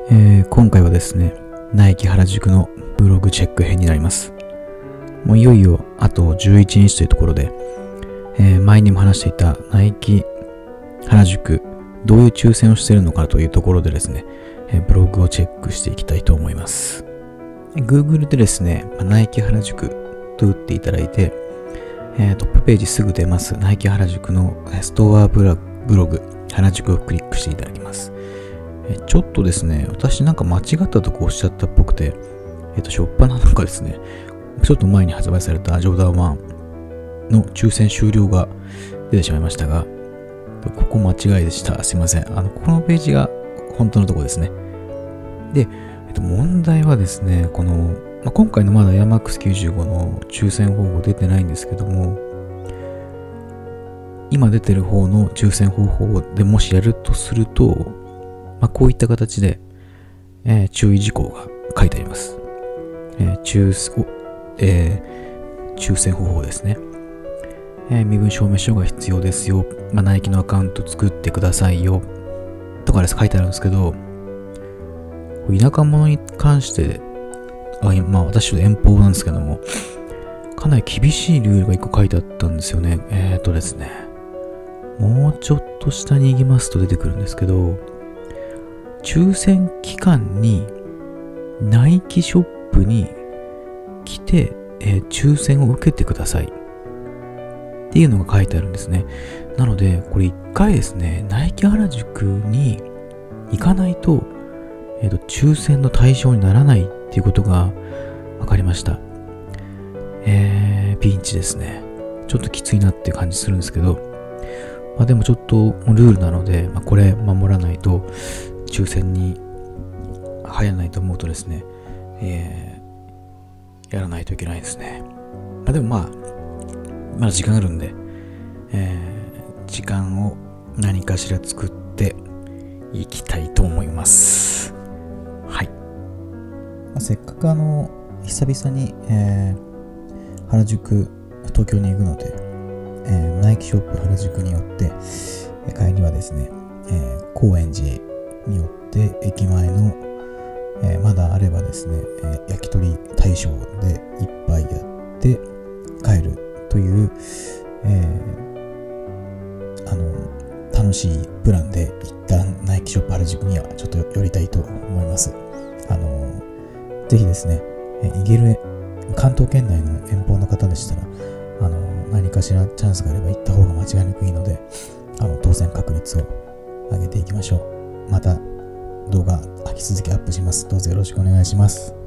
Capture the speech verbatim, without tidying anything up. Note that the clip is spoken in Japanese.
えー、今回はですね、ナイキ原宿のブログチェック編になります。もういよいよあとじゅういちにちというところで、えー、前にも話していたナイキ原宿、どういう抽選をしているのかというところでですね、えー、ブログをチェックしていきたいと思います。Google でですね、ナイキ原宿と打っていただいて、えー、トップページすぐ出ますナイキ原宿のストアブログ原宿をクリックしていただきます。えー、ちょっとですね、私なんか間違ったとこおっしゃったっぽくて、えっと、しょっぱななんかですね、ちょっと前に発売されたジョーダンワンの抽選終了が出てしまいましたが、ここ間違いでした。すいません。あの、このページが本当のところですね。で、えっと、問題はですね、この、まあ、今回のまだエアマックスきゅうじゅうごの抽選方法出てないんですけども、今出てる方の抽選方法でもしやるとすると、まあ、こういった形で、えー、注意事項が書いてあります。えー、抽えー、抽選方法ですね。えー、身分証明書が必要ですよ。まあ、ナイキのアカウント作ってくださいよ。とかです書いてあるんですけど、田舎者に関して、あまあ私は遠方なんですけども、かなり厳しいルールが一個書いてあったんですよね。えーとですね、もうちょっと下に行きますと出てくるんですけど、抽選期間にナイキショップに来て、えー、抽選を受けてくださいっていうのが書いてあるんですね。なので、これ一回ですね、ナイキ原宿に行かないと、えーと、抽選の対象にならないっていうことが分かりました。えー、ピンチですね。ちょっときついなって感じするんですけど、まあでもちょっとルールなので、まあ、これ守らないと抽選に入らないと思うとですね、えー、やらないといけないですね。まあでもまあ、まだ時間あるんで、えー、時間を何かしら作っていきたいと思います。はい。まあ、せっかくあの、久々に、えー、原宿、東京に行くので、えー、ナイキショップ原宿によって、えー、帰りはですね、えー、高円寺によって駅前の、えー、まだあればですね、えー、焼き鳥大将で一杯やって帰るという、えー、あの、楽しいプランで一旦ナイキショップ原宿にはちょっと寄りたいと思います。あの、ぜひですね、行ける関東圏内の遠方の方でしたら、あの、何かしらチャンスがあれば行った方が間違いなくいいので、あの、当選確率を上げていきましょう。また動画、引き続きアップします。どうぞよろしくお願いします。